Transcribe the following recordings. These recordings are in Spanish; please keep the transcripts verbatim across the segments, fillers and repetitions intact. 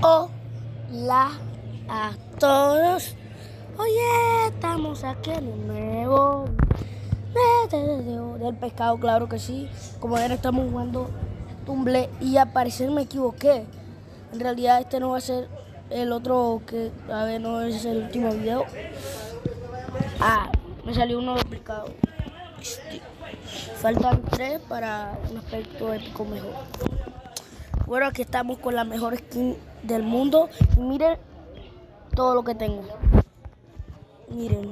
Hola a todos. Oye, estamos aquí en un nuevo del pescado, claro que sí. Como ven, estamos jugando Tumble y al parecer me equivoqué. En realidad este no va a ser el otro que, a ver, no es el último video. Ah, me salió uno de pescado. Faltan tres para un aspecto épico mejor. Bueno, aquí estamos con la mejor skin del mundo. Y miren todo lo que tengo. Miren.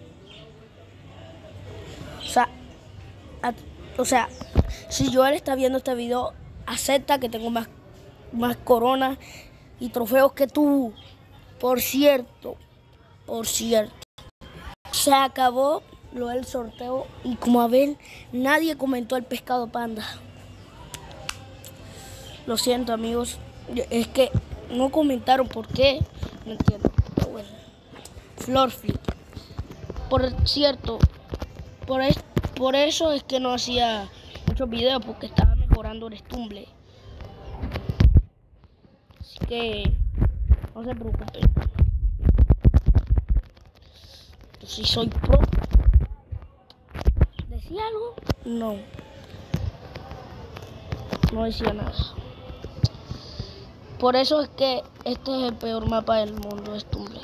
O sea, a, o sea, si Joel está viendo este video, acepta que tengo más, más coronas y trofeos que tú. Por cierto, por cierto. Se acabó lo del sorteo y como a ver, nadie comentó el pescado panda. Lo siento, amigos, es que no comentaron por qué, no entiendo. Pero bueno. Florflip. Por cierto, por, es, por eso es que no hacía muchos videos, porque estaba mejorando el Tumble. Así que no se preocupen. Yo sí soy pro. ¿Decía algo? No. No decía nada. Por eso es que este es el peor mapa del mundo, es Tumble.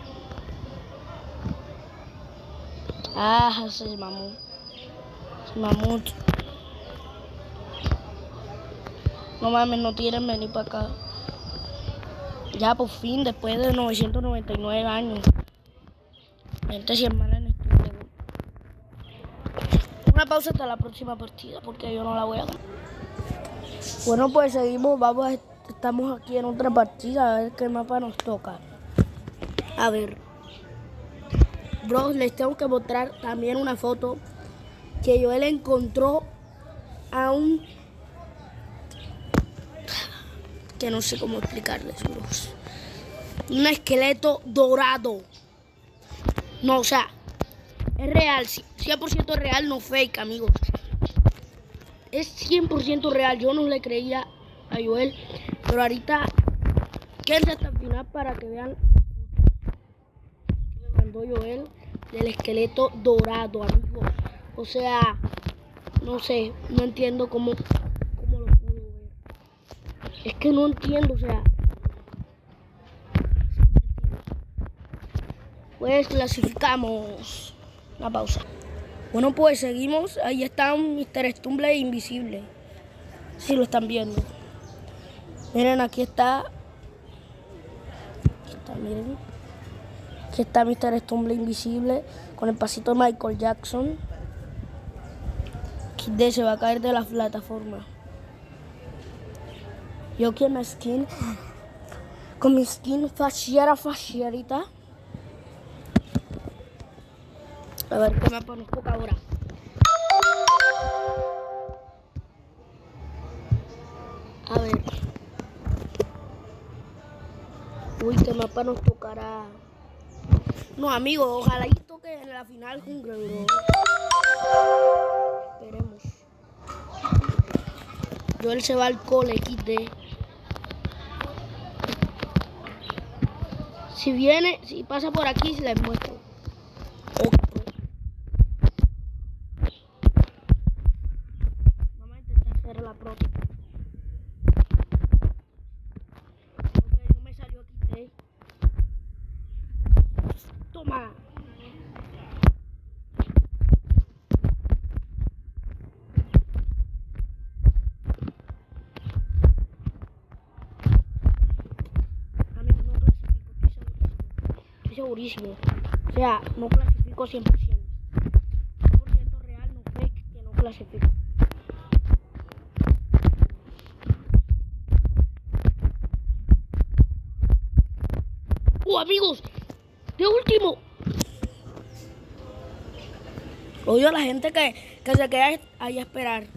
Ah, ese es mamut. Es mamut. No mames, no quieren venir para acá. Ya por fin, después de novecientos noventa y nueve años. Gente si hermana en este juego. Una pausa hasta la próxima partida, porque yo no la voy a ganar. Bueno, pues seguimos, vamos a, estamos aquí en otra partida, a ver qué mapa nos toca. A ver. Bro, les tengo que mostrar también una foto que Joel encontró a un... que no sé cómo explicarles, bros. Un esqueleto dorado. No, o sea, es real, cien por ciento real, no fake, amigos. Es cien por ciento real, yo no le creía a Joel, pero ahorita quédense hasta el final para que vean que me mandó Joel del esqueleto dorado, amigos. O sea, no sé, no entiendo cómo, cómo lo pudo ver. Es que no entiendo, o sea. Pues clasificamos. Una pausa. Bueno, pues seguimos. Ahí está un mister Tumble invisible. Si lo están viendo. Miren, aquí está. Aquí está, miren. Aquí está mister Tumble invisible con el pasito de Michael Jackson. X D se va a caer de la plataforma. Yo quiero mi skin. Con mi skin faciera facierita. A ver qué mapa nos toca ahora. A ver. Uy, qué mapa nos tocará. No, amigos, ojalá y toque en la final Jungle, bro. Esperemos. Joel se va al cole, X D. Si viene, si pasa por aquí, les muestro. Vamos a intentar hacer la próxima. Ok, no me salió X D. Toma. Amigo, no clasifico, estoy segurísimo. Estoy segurísimo. O sea, no clasifico cien por ciento. cien por ciento real, no fake, que no clasifico. ¡Oh, amigos! ¡De último! Odio a la gente que, que se queda ahí a esperar.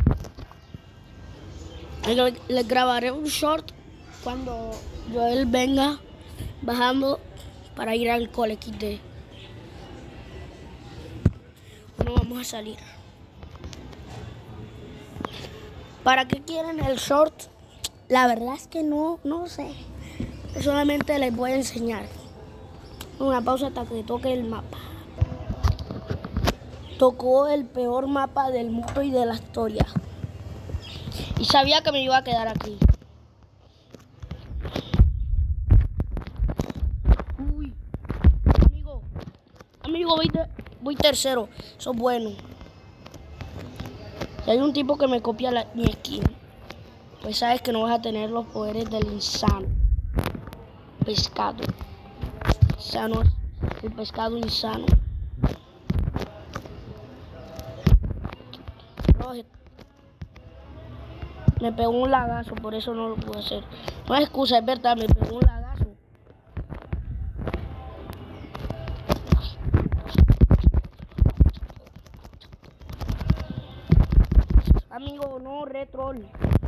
Les le grabaré un short cuando Joel venga bajando para ir al cole X D. No vamos a salir. ¿Para qué quieren el short? La verdad es que no, no sé. Solamente les voy a enseñar. Una pausa hasta que toque el mapa. Tocó el peor mapa del mundo y de la historia. Y sabía que me iba a quedar aquí. Uy, amigo, amigo, voy, te, voy tercero. Eso es bueno. Si hay un tipo que me copia la, mi skin, pues sabes que no vas a tener los poderes del insano. Pescado. Insano, el pescado insano. No, me pegó un lagazo, por eso no lo pude hacer. No es excusa, es verdad, me pegó un lagazo. Amigo, no, retroll.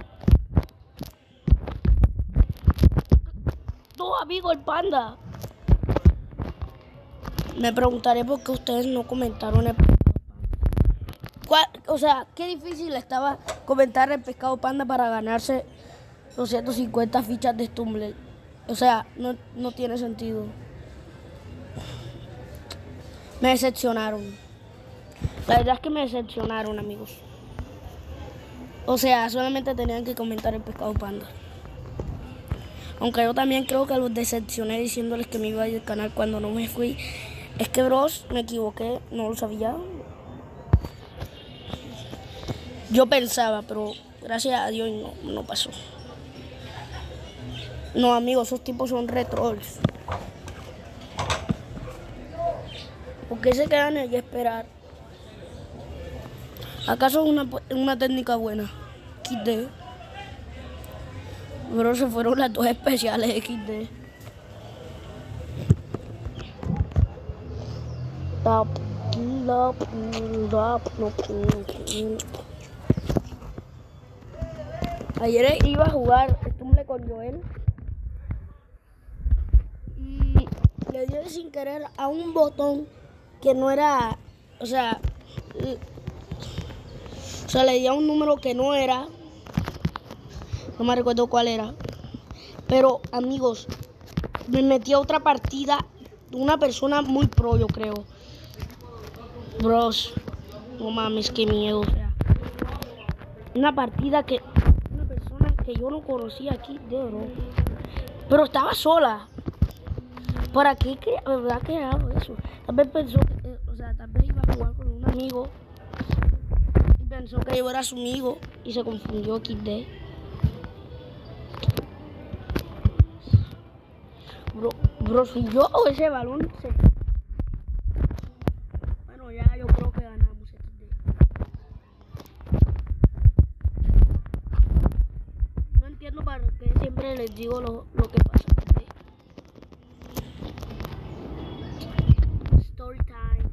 No, amigo, el panda. Me preguntaré por qué ustedes no comentaron el pescado panda. ¿Cuál, o sea, qué difícil estaba comentar el pescado panda para ganarse doscientas cincuenta fichas de Stumble. O sea, no, no tiene sentido. Me decepcionaron. La verdad es que me decepcionaron, amigos. O sea, solamente tenían que comentar el pescado panda. Aunque yo también creo que los decepcioné diciéndoles que me iba a ir al canal cuando no me fui. Es que, bros, me equivoqué, no lo sabía. Yo pensaba, pero gracias a Dios no, no pasó. No, amigos, esos tipos son retrolls. ¿Por qué se quedan allí a esperar? ¿Acaso es una, una técnica buena? equis de. Bro, se fueron las dos especiales equis de. Top, top, top, top. Ayer iba a jugar Stumble con Joel y le dio sin querer a un botón que no era, o sea, o sea, le dio a un número que no era, no me recuerdo cuál era, pero amigos, me metí a otra partida de una persona muy pro, yo creo. Bros, no mames, qué miedo, o sea, una partida que que yo no conocía aquí, de bro. Pero estaba sola. ¿Para qué habrá creado eso? Tal vez pensó que, eh, o sea, tal vez iba a jugar con un amigo y pensó que yo era su amigo y se confundió equis de. Bro, bro, soy yo o ese balón se... Bueno, ya yo creo que ganamos equis de. No entiendo para qué siempre les digo lo, lo que pasa. Story time.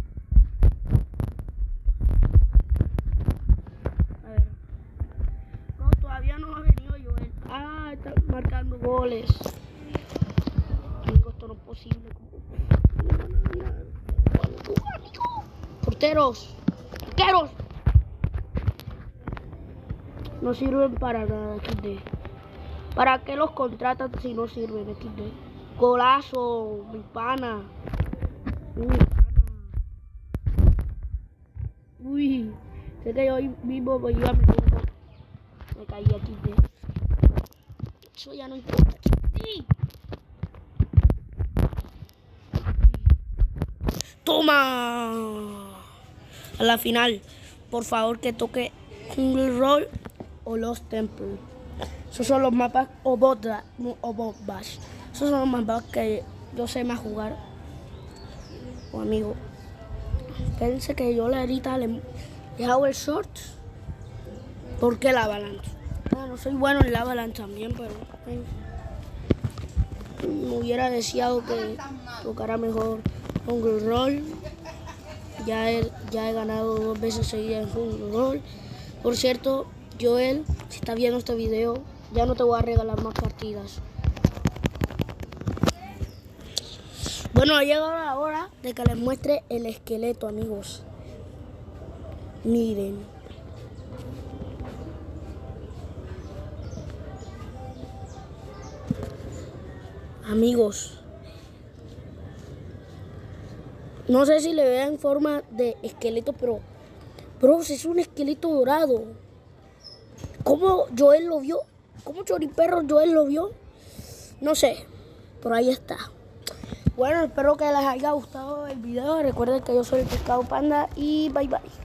A ver. No, todavía no ha venido Joel. Ah, está marcando goles. Amigo, esto no es posible. Porteros. Porteros. No sirven para nada equis de. ¿Para qué los contratan si no sirven equis de? Golazo, mi pana. Uy, mi pana. Uy, sé que yo hoy mismo me iba a meter un gol. Me caí equis de. Eso ya no importa. ¡Sí! ¡Toma! A la final, por favor que toque Jungle Roll o Lost Temple. Esos son los mapas, o Bot Bash. Esos son los mapas que yo sé más jugar. O amigo, pensé que yo le ahorita le he dejado el short. ¿Por qué la avalancha? Bueno, soy bueno en la avalancha también, pero eh, me hubiera deseado que tocara mejor Jungle Roll. Ya he, ya he ganado dos veces seguidas en Jungle Roll. Por cierto, Joel, si estás viendo este video, ya no te voy a regalar más partidas. Bueno, ha llegado la hora de que les muestre el esqueleto, amigos. Miren. Amigos, no sé si le vean forma de esqueleto, pero, bro, es un esqueleto dorado. ¿Cómo Joel lo vio? ¿Cómo Choriperro Joel lo vio? No sé, pero ahí está. Bueno, espero que les haya gustado el video. Recuerden que yo soy el Pescado Panda y bye bye.